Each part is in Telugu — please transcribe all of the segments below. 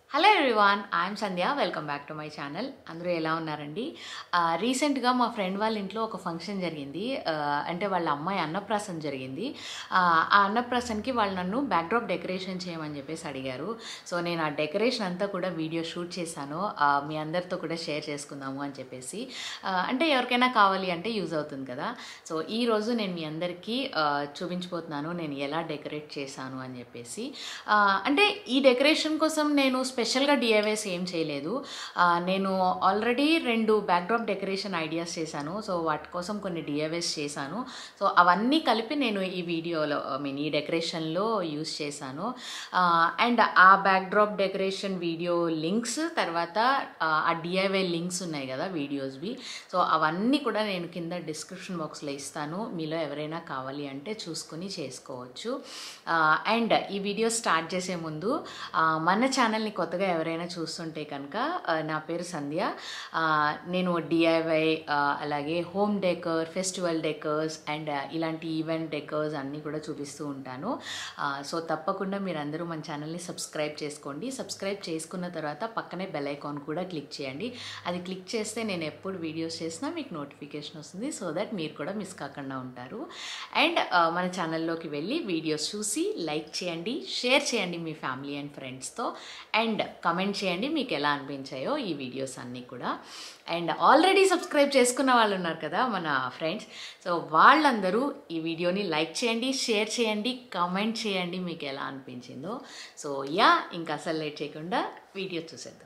Hello everyone, I'm Sandhya. Welcome back to my channel. అందరూ ఎలా ఉన్నారండి? రీసెంట్గా మా ఫ్రెండ్ వాళ్ళ ఇంట్లో ఒక ఫంక్షన్ జరిగింది. అంటే వాళ్ళ అమ్మాయి అన్నప్రాసన జరిగింది. ఆ అన్నప్రాసనకి వాళ్ళు నన్ను బ్యాక్డ్రాప్ డెకరేషన్ చేయమని చెప్పేసి అడిగారు. సో నేను ఆ డెకరేషన్ అంతా కూడా వీడియో షూట్ చేశాను. మీ అందరితో కూడా షేర్ చేసుకుందాము అని చెప్పేసి. అంటే ఎవరికైనా కావాలి అంటే యూజ్ అవుతుంది కదా. సో ఈరోజు నేను మీ అందరికీ చూపించబోతున్నాను నేను ఎలా డెకరేట్ చేశాను అని చెప్పేసి. అంటే ఈ డెకరేషన్ కోసం నేను స్పెషల్గా డిఐవైస్ ఏం చేయలేదు. నేను ఆల్రెడీ 2 బ్యాక్డ్రాప్ డెకరేషన్ ఐడియాస్ చేశాను. సో వాటి కోసం కొన్ని డిఐవైస్ చేశాను. సో అవన్నీ కలిపి నేను ఈ వీడియోలో ఈ డెకరేషన్లో యూస్ చేశాను. అండ్ ఆ బ్యాక్డ్రాప్ డెకరేషన్ వీడియో లింక్స్, తర్వాత ఆ డిఐవై లింక్స్ ఉన్నాయి కదా వీడియోస్వి, సో అవన్నీ కూడా నేను కింద డిస్క్రిప్షన్ బాక్స్లో ఇస్తాను. మీలో ఎవరైనా కావాలి అంటే చూసుకొని చేసుకోవచ్చు. అండ్ ఈ వీడియో స్టార్ట్ చేసే ముందు మన ఛానల్ని కొత్తగా ఎవరైనా చూస్తుంటే కనుక, నా పేరు సంధ్య. నేను డిఐవై, అలాగే home decor, festival decors and ఇలాంటి ఈవెంట్ డెకర్స్ అన్నీ కూడా చూపిస్తూ ఉంటాను. సో తప్పకుండా మీరందరూ మన ఛానల్ని సబ్స్క్రైబ్ చేసుకోండి. సబ్స్క్రైబ్ చేసుకున్న తర్వాత పక్కనే బెల్ ఐకాన్ కూడా క్లిక్ చేయండి. అది క్లిక్ చేస్తే నేను ఎప్పుడు వీడియోస్ చేసినా మీకు నోటిఫికేషన్ వస్తుంది. సో దట్ మీరు కూడా మిస్ కాకుండా ఉంటారు. అండ్ మన ఛానల్లోకి వెళ్ళి వీడియోస్ చూసి లైక్ చేయండి, షేర్ చేయండి మీ ఫ్యామిలీ అండ్ ఫ్రెండ్స్తో, అండ్ కమెంట్ చేయండి మీకు ఎలా అనిపించాయో ఈ వీడియోస్ అన్నీ కూడా. అండ్ ఆల్రెడీ సబ్స్క్రైబ్ చేసుకున్న వాళ్ళు ఉన్నారు కదా మన ఫ్రెండ్స్, సో వాళ్ళందరూ ఈ వీడియోని లైక్ చేయండి, షేర్ చేయండి, కమెంట్ చేయండి మీకు ఎలా అనిపించిందో. సో ఇంకా అసలు లేట్ చేయకుండా వీడియో చూసేద్దాం.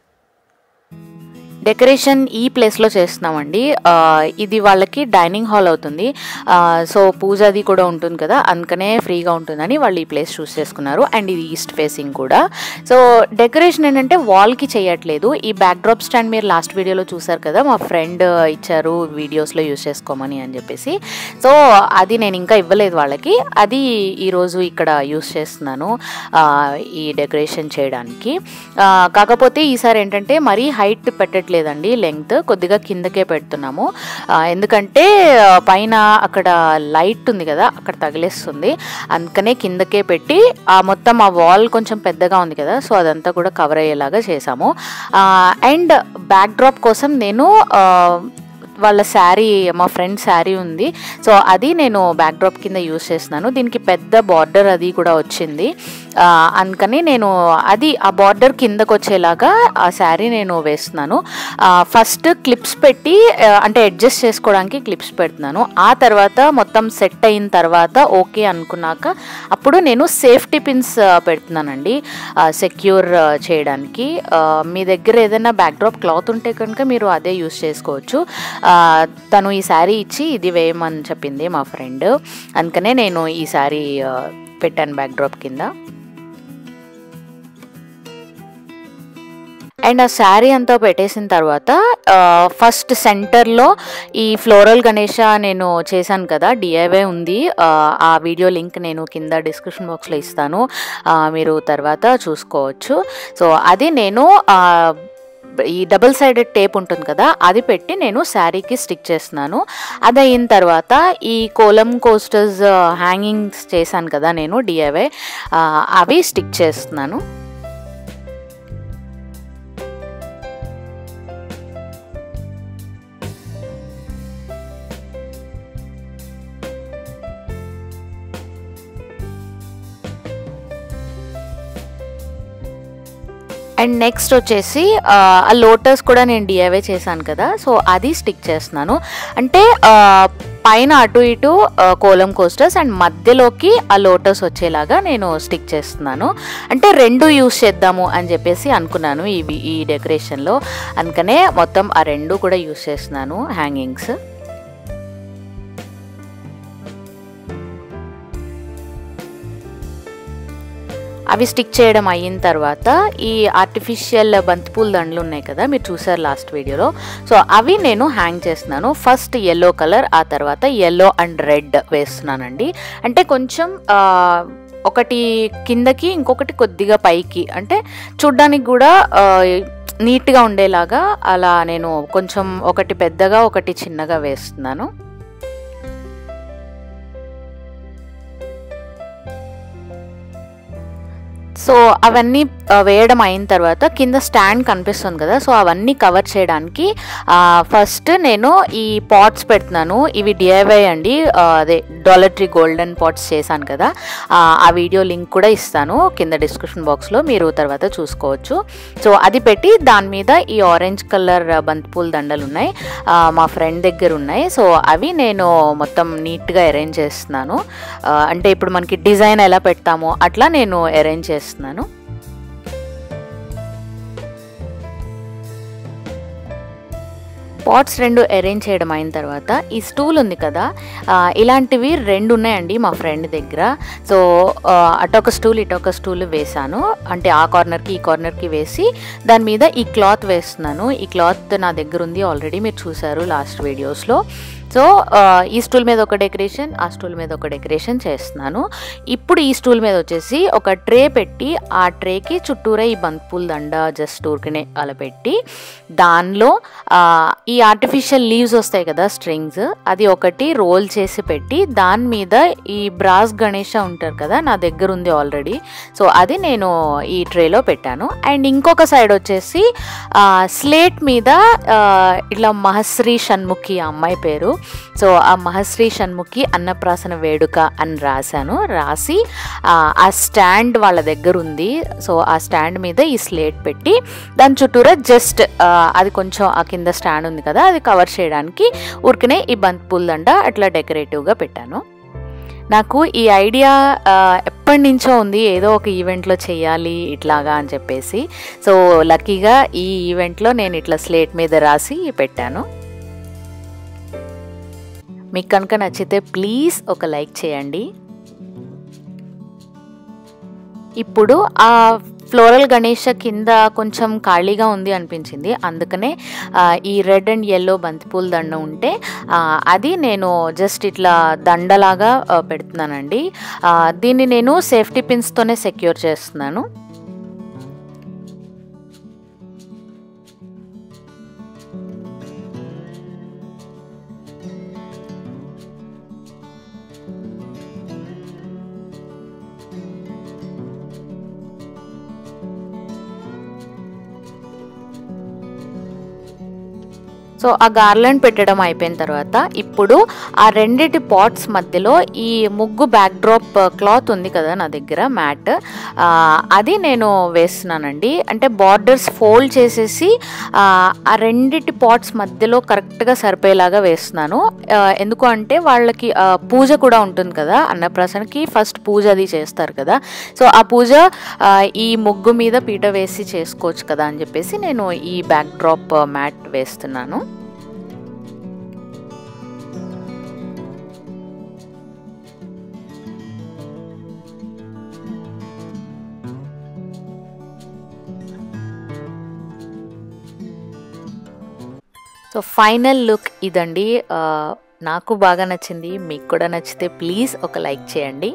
డెకరేషన్ ఈ ప్లేస్లో చేస్తున్నామండి. ఇది వాళ్ళకి డైనింగ్ హాల్ అవుతుంది. సో పూజ అది కూడా ఉంటుంది కదా, అందుకనే ఫ్రీగా ఉంటుందని వాళ్ళు ఈ ప్లేస్ చూస్ చేసుకున్నారు. అండ్ ఇది ఈస్ట్ ఫేసింగ్ కూడా. సో డెకరేషన్ ఏంటంటే వాల్కి చేయట్లేదు. ఈ బ్యాక్డ్రాప్ స్టాండ్ మీరు లాస్ట్ వీడియోలో చూసారు కదా, మా ఫ్రెండ్ ఇచ్చారు వీడియోస్లో యూస్ చేసుకోమని అని చెప్పేసి. సో అది నేను ఇంకా ఇవ్వలేదు వాళ్ళకి, అది ఈరోజు ఇక్కడ యూస్ చేస్తున్నాను ఈ డెకరేషన్ చేయడానికి. కాకపోతే ఈసారి ఏంటంటే మరీ హైట్ పెట్టట్లేదు లేదండి, లెంగ్త్ కొద్దిగా కిందకే పెడుతున్నాము. ఎందుకంటే పైన అక్కడ లైట్ ఉంది కదా, అక్కడ తగిలేస్తుంది, అందుకనే కిందకే పెట్టి మొత్తం ఆ వాల్ కొంచెం పెద్దగా ఉంది కదా, సో అదంతా కూడా కవర్ అయ్యేలాగా చేసాము. అండ్ బ్యాక్ డ్రాప్ కోసం నేను వాళ్ళ శారీ, మా ఫ్రెండ్ శారీ ఉంది, సో అది నేను బ్యాక్డ్రాప్ కింద యూస్ చేస్తున్నాను. దీనికి పెద్ద బార్డర్ అది కూడా వచ్చింది, అందుకని నేను అది ఆ బార్డర్ కిందకు వచ్చేలాగా ఆ శారీ నేను వేస్తున్నాను. ఫస్ట్ క్లిప్స్ పెట్టి అంటే అడ్జస్ట్ చేసుకోవడానికి క్లిప్స్ పెడుతున్నాను. ఆ తర్వాత మొత్తం సెట్ అయిన తర్వాత ఓకే అనుకున్నాక అప్పుడు నేను సేఫ్టీ పిన్స్ పెడుతున్నానండి సెక్యూర్ చేయడానికి. మీ దగ్గర ఏదైనా బ్యాక్డ్రాప్ క్లాత్ ఉంటే కనుక మీరు అదే యూస్ చేసుకోవచ్చు. తను ఈ శారీ ఇచ్చి ఇది వేయమని చెప్పింది మా ఫ్రెండ్, అందుకనే నేను ఈ శారీ పెట్టాను బ్యాక్డ్రాప్ కింద. అండ్ ఆ శారీ అంతా పెట్టేసిన తర్వాత ఫస్ట్ సెంటర్లో ఈ ఫ్లోరల్ గణేష నేను చేశాను కదా, డిఐవై ఉంది. ఆ వీడియో లింక్ నేను కింద డిస్క్రిప్షన్ బాక్స్లో ఇస్తాను, మీరు తర్వాత చూసుకోవచ్చు. సో అది నేను ఈ డబుల్ సైడెడ్ టేప్ ఉంటుంది కదా, అది పెట్టి నేను శారీకి స్టిక్ చేస్తున్నాను. అది అయిన తర్వాత ఈ కోలం కోస్టర్స్ హ్యాంగింగ్స్ చేశాను కదా నేను డిఐవై, అవి స్టిక్ చేస్తున్నాను. అండ్ నెక్స్ట్ వచ్చేసి ఆ లోటస్ కూడా నేను డిఐవై చేశాను కదా, సో అది స్టిక్ చేస్తున్నాను. అంటే పైన అటు ఇటు కోలం కోస్టర్స్ అండ్ మధ్యలోకి ఆ లోటస్ వచ్చేలాగా నేను స్టిక్ చేస్తున్నాను. అంటే 2 యూస్ చేద్దాము అని చెప్పేసి అనుకున్నాను ఈ డెకరేషన్లో, అందుకనే మొత్తం ఆ 2 కూడా యూస్ చేస్తున్నాను హ్యాంగింగ్స్. అవి స్టిక్ చేయడం అయిన తర్వాత ఈ ఆర్టిఫిషియల్ బంతిపూల దండలు ఉన్నాయి కదా, మీరు చూసారు లాస్ట్ వీడియోలో, సో అవి నేను హ్యాంగ్ చేస్తున్నాను. ఫస్ట్ ఎల్లో కలర్, ఆ తర్వాత ఎల్లో అండ్ రెడ్ వేస్తున్నానండి. అంటే కొంచెం ఒకటి కిందకి ఇంకొకటి కొద్దిగా పైకి, అంటే చూడ్డానికి కూడా నీట్గా ఉండేలాగా అలా నేను కొంచెం ఒకటి పెద్దగా ఒకటి చిన్నగా వేస్తున్నాను. సో అవన్నీ వేయడం అయిన తర్వాత కింద స్టాండ్ కనిపిస్తుంది కదా, సో అవన్నీ కవర్ చేయడానికి ఫస్ట్ నేను ఈ పాట్స్ పెడుతున్నాను. ఇవి డిఐవై అండి, అదే డాలర్ ట్రీ గోల్డెన్ పాట్స్ చేశాను కదా, ఆ వీడియో లింక్ కూడా ఇస్తాను కింద డిస్క్రిప్షన్ బాక్స్లో, మీరు తర్వాత చూసుకోవచ్చు. సో అది పెట్టి దాని మీద ఈ ఆరెంజ్ కలర్ బంతిపూల దండలు ఉన్నాయి, మా ఫ్రెండ్ దగ్గర ఉన్నాయి. సో అవి నేను మొత్తం నీట్గా అరేంజ్ చేస్తున్నాను. అంటే ఇప్పుడు మనకి డిజైన్ ఎలా పెడతామో అట్లా నేను అరేంజ్ చేస్తున్నాను. పాట్స్ 2 అరేంజ్ చేయడం అయిన తర్వాత ఈ స్టూల్ ఉంది కదా, ఇలాంటివి 2 ఉన్నాయండి మా ఫ్రెండ్ దగ్గర. సో అటొక స్టూల్ ఇటొక స్టూల్ వేసాను, అంటే ఆ కార్నర్కి ఈ కార్నర్కి వేసి దాని మీద ఈ క్లాత్ వేస్తున్నాను. ఈ క్లాత్ నా దగ్గర ఉంది ఆల్రెడీ, మీరు చూసారు లాస్ట్ వీడియోస్లో. సో ఈ స్టూల్ మీద ఒక డెకరేషన్, ఆ స్టూల్ మీద ఒక డెకరేషన్ చేస్తున్నాను. ఇప్పుడు ఈ స్టూల్ మీద వచ్చేసి ఒక ట్రే పెట్టి ఆ ట్రేకి చుట్టూరా ఈ బంతిపూల దండ జస్ట్ ఊరికనే అలా పెట్టి దానిలో ఈ ఆర్టిఫిషియల్ లీవ్స్ వస్తాయి కదా స్ట్రింగ్స్, అది ఒకటి రోల్ చేసి పెట్టి దాని మీద ఈ బ్రాస్ గణేష ఉంటారు కదా, నా దగ్గర ఉంది ఆల్రెడీ. సో అది నేను ఈ ట్రేలో పెట్టాను. అండ్ ఇంకొక సైడ్ వచ్చేసి స్లేట్ మీద ఇట్లా మహశ్రీ షణ్ముఖి అమ్మాయి పేరు, సో ఆ మహశ్రీ షణ్ముఖి అన్నప్రాసన వేడుక అని రాసి ఆ స్టాండ్ వాళ్ళ దగ్గర ఉంది. సో ఆ స్టాండ్ మీద ఈ స్లేట్ పెట్టి దాని చుట్టూరా జస్ట్ అది కొంచెం ఆ కింద స్టాండ్ ఉంది కదా, అది కవర్ చేయడానికి ఊరికనే ఈ బంతిపూల దండ అట్లా డెకరేటివ్గా పెట్టాను. నాకు ఈ ఐడియా ఎప్పటి నుంచో ఉంది, ఏదో ఒక ఈవెంట్లో చేయాలి ఇట్లాగా అని చెప్పేసి. సో లక్కీగా ఈ ఈవెంట్లో నేను ఇట్లా స్లేట్ మీద రాసి పెట్టాను. మీకు కనుక నచ్చితే ప్లీజ్ ఒక లైక్ చేయండి. ఇప్పుడు ఆ ఫ్లోరల్ గణేష కింద కొంచెం ఖాళీగా ఉంది అనిపించింది, అందుకనే ఈ రెడ్ అండ్ ఎల్లో బంతిపూల దండ ఉంటే అది నేను జస్ట్ ఇట్లా దండలాగా పెడుతున్నానండి. దీన్ని నేను సేఫ్టీ పిన్స్తోనే సెక్యూర్ చేస్తున్నాను. సో ఆ గార్లాండ్ పెట్టడం అయిపోయిన తర్వాత ఇప్పుడు ఆ రెండిటి పాట్స్ మధ్యలో ఈ ముగ్గు బ్యాక్ డ్రాప్ క్లాత్ ఉంది కదా నా దగ్గర మ్యాట్, అది నేను వేస్తున్నానండి. అంటే బార్డర్స్ ఫోల్డ్ చేసేసి ఆ రెండిటి పాట్స్ మధ్యలో కరెక్ట్గా సరిపోయేలాగా వేస్తున్నాను. ఎందుకు అంటే వాళ్ళకి పూజ కూడా ఉంటుంది కదా, అన్నప్రాసనకి ఫస్ట్ పూజ అది చేస్తారు కదా, సో ఆ పూజ ఈ ముగ్గు మీద పీట వేసి చేసుకోవచ్చు కదా అని చెప్పేసి నేను ఈ బ్యాక్ డ్రాప్ మ్యాట్ వేస్తున్నాను. సో ఫైనల్ లుక్ ఇదండి. నాకు బాగా నచ్చింది, మీకు కూడా నచ్చితే ప్లీజ్ ఒక లైక్ చేయండి.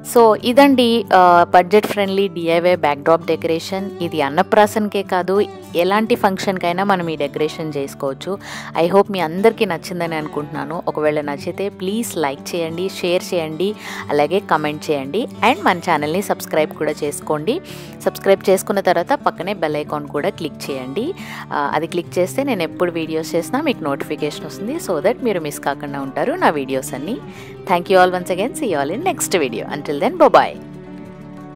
సో ఇదండి budget friendly DIY backdrop decoration. ఇది అన్నప్రాసన్కే కాదు, ఎలాంటి ఫంక్షన్కైనా మనం ఈ డెకరేషన్ చేసుకోవచ్చు. ఐ హోప్ మీ అందరికీ నచ్చిందని అనుకుంటున్నాను. ఒకవేళ నచ్చితే ప్లీజ్ లైక్ చేయండి, షేర్ చేయండి, అలాగే కమెంట్ చేయండి. అండ్ మన ఛానల్ని సబ్స్క్రైబ్ కూడా చేసుకోండి. సబ్స్క్రైబ్ చేసుకున్న తర్వాత పక్కనే బెల్ ఐకాన్ కూడా క్లిక్ చేయండి. అది క్లిక్ చేస్తే నేను ఎప్పుడు వీడియోస్ చేసినా మీకు నోటిఫికేషన్ వస్తుంది. సో దట్ మీరు మిస్ కాకుండా ఉంటారు నా వీడియోస్ అన్నీ. Thank you all once again. See you all in next video. Until then, bye-bye.